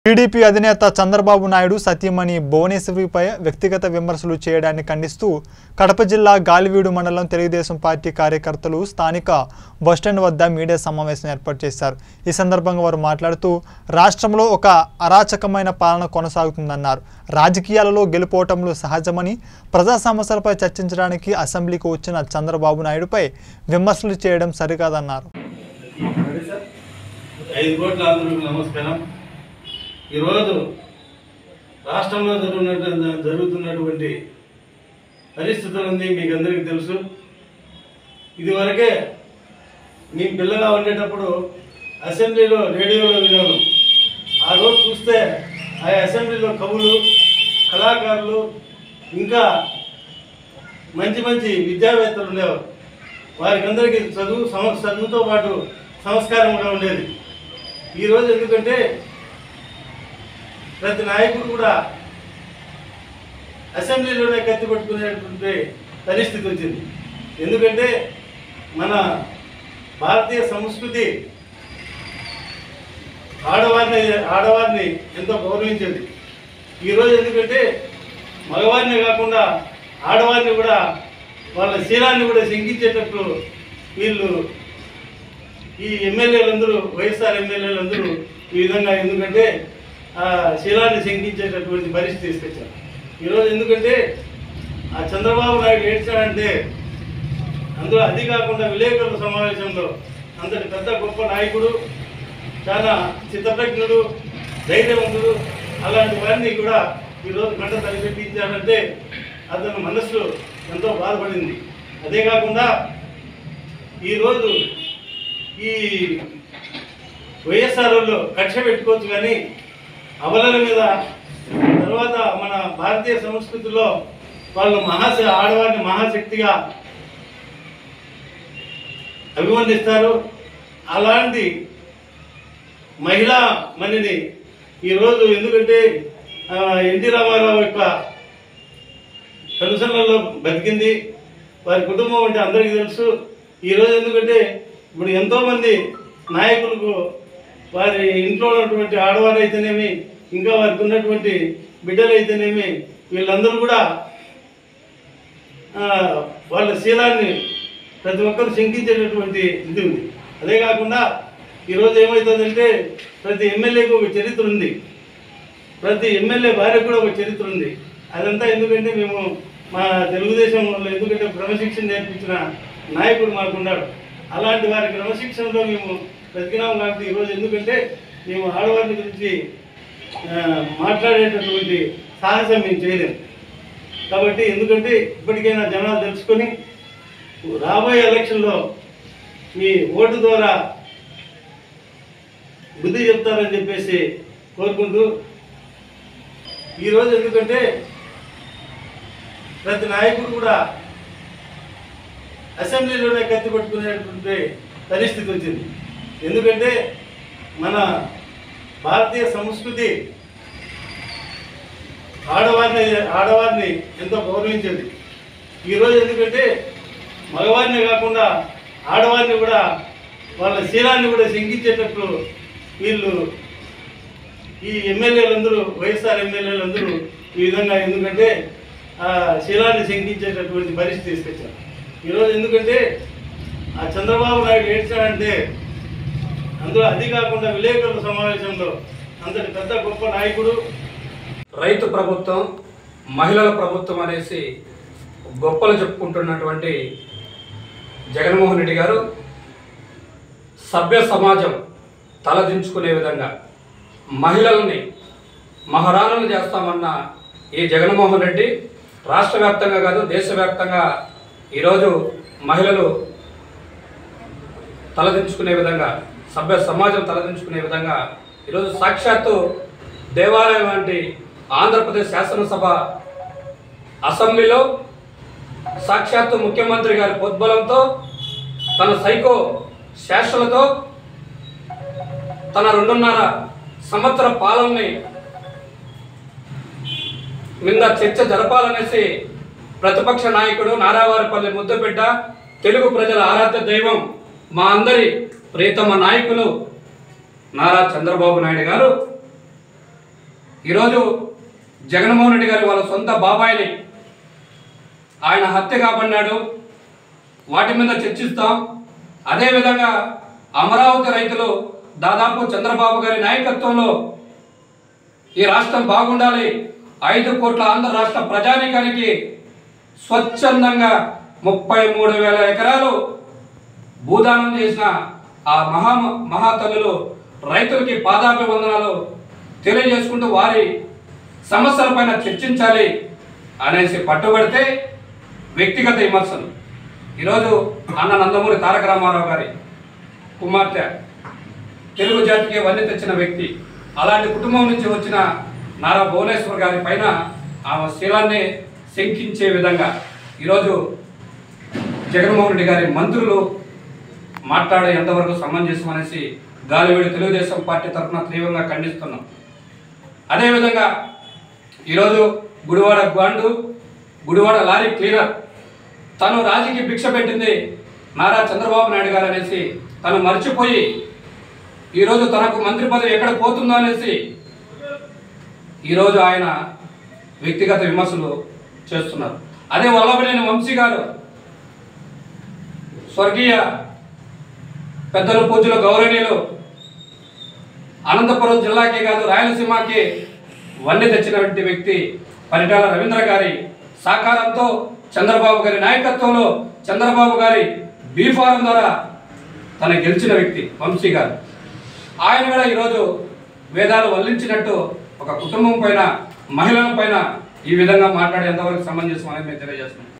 TDP అధినేత చంద్రబాబు నాయుడు సతీమణి భువనేశ్వరిపై వ్యక్తిగత విమర్శలు చేయడాన్ని ఖండిస్తూ కడప జిల్లా గాలివీడు మండలం తెలుగుదేశం పార్టీ కార్యకర్తలు స్థానిక బస్టాండ్ వద్ద మీడియా సమావేశం ఏర్పాటు చేశారు। ఈ సందర్భంగా వారు మాట్లాడుతూ రాష్ట్రంలో ఒక అరాచకమైన పాలన కొనసాగుతుందన్నారు। రాజకీయాలలో గెలుపోవటంలో సహజమని ప్రజా సమస్యలపై చర్చించడానికి అసెంబ్లీకి వచ్చిన చంద్రబాబు నాయుడుపై విమర్శలు చేయడం సరికాదన్నారు। ఈరోజు రాష్ట్రంలో జరుగుతున్నటువంటి పరిస్థితులన్నీ మీకు అందరికీ తెలుసు। ఇదివరకే మీ పిల్లగా ఉండేటప్పుడు అసెంబ్లీలో రేడియోలో వినోదం, ఆ రోజు చూస్తే ఆ అసెంబ్లీలో కవులు, కళాకారులు, ఇంకా మంచి మంచి విద్యావేత్తలు ఉండేవారు। వారికి అందరికీ చదువుతో పాటు సంస్కారం కూడా ఉండేది। ఈరోజు ఎందుకంటే ప్రతి నాయకుడు కూడా అసెంబ్లీలోనే కత్తి పట్టుకునేటువంటి పరిస్థితి వచ్చింది। ఎందుకంటే మన భారతీయ సంస్కృతి ఆడవారిని ఎంతో గౌరవించేది। ఈరోజు ఎందుకంటే మగవారిని కాకుండా ఆడవారిని కూడా వాళ్ళ శీలాన్ని కూడా శంకించేటట్లు వీళ్ళు ఈ ఎమ్మెల్యేలందరూ, వైఎస్ఆర్ ఎమ్మెల్యేలందరూ ఈ విధంగా ఎందుకంటే శీలాన్ని శంకించేటటువంటి పరిస్థితి తీసుకొచ్చారు। ఈరోజు ఎందుకంటే ఆ చంద్రబాబు నాయుడు ఏడ్చాడంటే అందులో అది కాకుండా విలేకరుల సమావేశంలో అంతటి పెద్ద గొప్ప నాయకుడు, చాలా చిత్తప్రజ్ఞుడు, ధైర్యవంతుడు, అలాంటి వారిని కూడా ఈరోజు కంట తలపెట్టించాడంటే అతని మనస్సు ఎంతో బాధపడింది। అదే కాకుండా ఈరోజు ఈ వైఎస్ఆర్లో కక్ష పెట్టుకోవచ్చు, కానీ అబలల మీద తర్వాత మన భారతీయ సంస్కృతిలో వాళ్ళు ఆడవారిని మహాశక్తిగా అభివర్ణిస్తారు। అలాంటి మహిళా మణిని ఈరోజు ఎందుకంటే ఎన్టీ రామారావు యొక్క కనుసన్నల్లో బతికింది, వారి కుటుంబం అంటే అందరికీ తెలుసు। ఈరోజు ఎందుకంటే ఇప్పుడు ఎంతోమంది నాయకులకు వారి ఇంట్లో ఉన్నటువంటి ఆడవారు అయితేనేమి, ఇంకా వారికి ఉన్నటువంటి బిడ్డలు అయితేనేమి, వీళ్ళందరూ కూడా వాళ్ళ శీలాన్ని ప్రతి ఒక్కరు శంకించేటటువంటి ఇది ఉంది। అదే కాకుండా ఈరోజు ఏమవుతుందంటే ప్రతి ఎమ్మెల్యేకి ఒక చరిత్ర ఉంది, ప్రతి ఎమ్మెల్యే భార్యకు కూడా ఒక చరిత్ర ఉంది। అదంతా ఎందుకంటే మేము మా తెలుగుదేశంలో ఎందుకంటే క్రమశిక్షణ నేర్పించిన నాయకుడు మాకున్నాడు, అలాంటి వారి క్రమశిక్షణలో మేము బ్రతికినాం। కాబట్టి ఈరోజు ఎందుకంటే మేము ఆడవారి గురించి మాట్లాడేటటువంటి సాహసం మేము చేయలేము। కాబట్టి ఎందుకంటే ఇప్పటికైనా జనాలు తెలుసుకొని రాబోయే ఎలక్షన్లో మీ ఓటు ద్వారా బుద్ధి చెప్తారని చెప్పేసి కోరుకుంటూ, ఈరోజు ఎందుకంటే ప్రతి నాయకుడు కూడా అసెంబ్లీలోనే కత్తి పట్టుకునేటువంటి పరిస్థితి వచ్చింది। ఎందుకంటే మన భారతీయ సంస్కృతి ఆడవారిని ఎంతో గౌరవించేది। ఈరోజు ఎందుకంటే మగవారిని కాకుండా ఆడవారిని కూడా వాళ్ళ శీలాన్ని కూడా శంకించేటట్లు వీళ్ళు ఈ ఎమ్మెల్యేలందరూ, వైఎస్ఆర్ ఎమ్మెల్యేలందరూ ఈ విధంగా ఎందుకంటే శీలాన్ని శంకించేటటువంటి పరిస్థితి తీసుకొచ్చారు। ఈరోజు ఎందుకంటే ఆ చంద్రబాబు నాయుడు ఏడ్చాడంటే అందులో అది కాకుండా విలేకరుల సమావేశంలో అంతటి పెద్ద గొప్ప నాయకుడు, రైతు ప్రభుత్వం, మహిళల ప్రభుత్వం అనేసి గొప్పలు చెప్పుకుంటున్నటువంటి జగన్మోహన్ రెడ్డి గారు సభ్య సమాజం తలదించుకునే విధంగా మహిళల్ని మహారాణులు చేస్తామన్న ఈ జగన్మోహన్ రెడ్డి రాష్ట్ర వ్యాప్తంగా కాదు దేశవ్యాప్తంగా ఈరోజు మహిళలు తలదించుకునే విధంగా, సభ్య సమాజం తలదించుకునే విధంగా ఈరోజు సాక్షాత్తు దేవాలయం వంటి ఆంధ్రప్రదేశ్ శాసనసభ అసెంబ్లీలో సాక్షాత్తు ముఖ్యమంత్రి గారి ప్రోద్బలంతో, తన సైకో శాసనలతో తన 2.5 సంవత్సర పాలనని మీద చర్చ జరపాలనేసి ప్రతిపక్ష నాయకుడు నారావారిపల్లి ముద్దుబిడ్డ, తెలుగు ప్రజల ఆరాధ్య దైవం, మా అందరి ప్రియతమ నాయకులు నారా చంద్రబాబు నాయుడు గారు ఈరోజు జగన్మోహన్ రెడ్డి గారు వాళ్ళ సొంత బాబాయిని ఆయన హత్య కాబడినాడు, వాటి మీద చర్చిస్తాం. అదేవిధంగా అమరావతి రైతులు దాదాపు చంద్రబాబు గారి నాయకత్వంలో ఈ రాష్ట్రం బాగుండాలి, 5 కోట్ల ఆంధ్ర రాష్ట్ర ప్రజానీకానికి స్వచ్ఛందంగా 33,000 ఎకరాలు భూదానం చేసిన ఆ మహాతల్లులు రైతులకి పాదాభివందనాలు తెలియజేసుకుంటూ వారి సమస్యలపైన చర్చించాలి అనేసి పట్టుబడితే వ్యక్తిగత విమర్శలు. ఈరోజు అన్న నందమూరి తారక రామారావు గారి కుమార్తె, తెలుగు జాతికి వన్నె తెచ్చిన వ్యక్తి, అలాంటి కుటుంబం నుంచి వచ్చిన నారా భువనేశ్వర్ గారి పైన ఆమె శీలాన్ని శంకించే విధంగా ఈరోజు జగన్మోహన్ రెడ్డి గారి మంత్రులు మాట్లాడే ఎంతవరకు సమంజసం అనేసి గాలివీడు తెలుగుదేశం పార్టీ తరఫున తీవ్రంగా ఖండిస్తున్నాం. అదేవిధంగా ఈరోజు గుడివాడ గాండు, గుడివాడ లారీ క్లీనర్ తను రాజకీయ భిక్ష పెట్టింది నారా చంద్రబాబు నాయుడు గారు అనేసి తను మర్చిపోయి ఈరోజు తనకు మంత్రి పదవి ఎక్కడ పోతుందో అనేసి ఈరోజు ఆయన వ్యక్తిగత విమర్శలు చేస్తున్నారు. అదే వల్లభనేని వంశీ గారు స్వర్గీయ పెద్దలు పూజలు గౌరవనీయులు అనంతపురం జిల్లాకే కాదు రాయలసీమకి వన్నె తెచ్చినటువంటి వ్యక్తి పరిటాల రవీంద్ర గారి సహకారంతో, చంద్రబాబు గారి నాయకత్వంలో, చంద్రబాబు గారి బీఫారం ద్వారా తన గెలిచిన వ్యక్తి వంశీ గారు. ఆయన కూడా ఈరోజు వేదాలు వల్లించినట్టు ఒక కుటుంబం పైన, మహిళల పైన ఈ విధంగా మాట్లాడే ఎంతవరకు సమంజసం అనేది మేము తెలియజేస్తున్నాం.